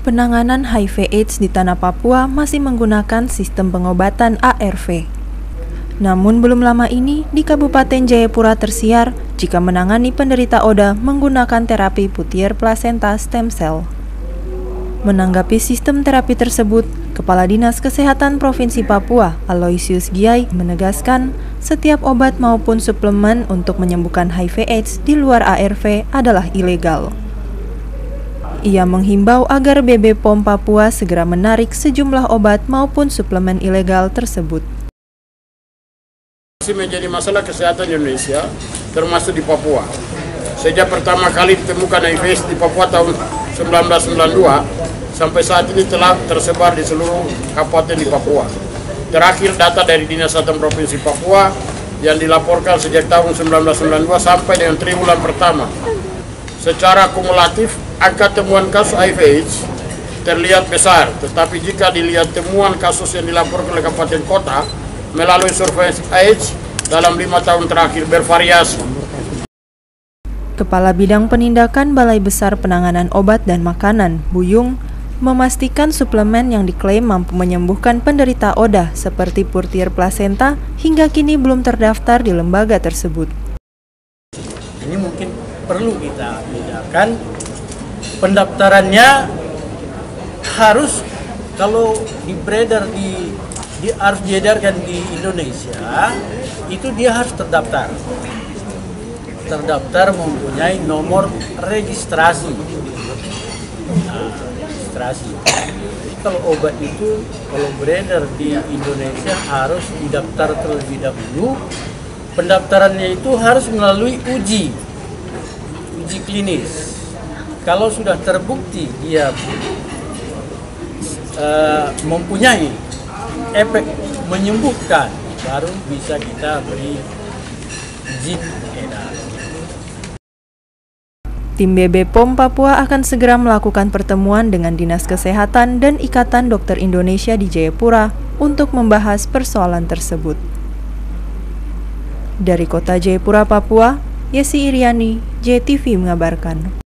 Penanganan HIV/AIDS di tanah Papua masih menggunakan sistem pengobatan ARV. Namun belum lama ini di Kabupaten Jayapura tersiar jika menangani penderita ODA menggunakan terapi putier plasenta stem cell. Menanggapi sistem terapi tersebut, Kepala Dinas Kesehatan Provinsi Papua, Aloysius Giai, menegaskan setiap obat maupun suplemen untuk menyembuhkan HIV/AIDS di luar ARV adalah ilegal. Ia menghimbau agar BB POM Papua segera menarik sejumlah obat maupun suplemen ilegal tersebut. Masih menjadi masalah kesehatan Indonesia, termasuk di Papua. Sejak pertama kali ditemukan HIV di Papua tahun 1992, sampai saat ini telah tersebar di seluruh kabupaten di Papua. Terakhir data dari Dinas Kesehatan Provinsi Papua yang dilaporkan sejak tahun 1992 sampai dengan triwulan pertama. Secara kumulatif, angka temuan kasus HIV/AIDS terlihat besar, tetapi jika dilihat temuan kasus yang dilaporkan oleh kabupaten kota melalui surveillance AIDS dalam 5 tahun terakhir bervariasi. Kepala Bidang Penindakan Balai Besar Penanganan Obat dan Makanan, Buyung, memastikan suplemen yang diklaim mampu menyembuhkan penderita ODA seperti putier plasenta hingga kini belum terdaftar di lembaga tersebut. Ini mungkin perlu kita bedakan, pendaftarannya harus kalau beredar harus diedarkan di Indonesia, itu dia harus terdaftar mempunyai nomor registrasi. Kalau obat itu kalau beredar di Indonesia harus didaftar terlebih dahulu. Pendaftarannya itu harus melalui uji klinis. Kalau sudah terbukti dia mempunyai efek menyembuhkan, baru bisa kita beri izin edar. Tim BB POM Papua akan segera melakukan pertemuan dengan Dinas Kesehatan dan Ikatan Dokter Indonesia di Jayapura untuk membahas persoalan tersebut. Dari Kota Jayapura, Papua, Yesi Iriani, JTV mengabarkan.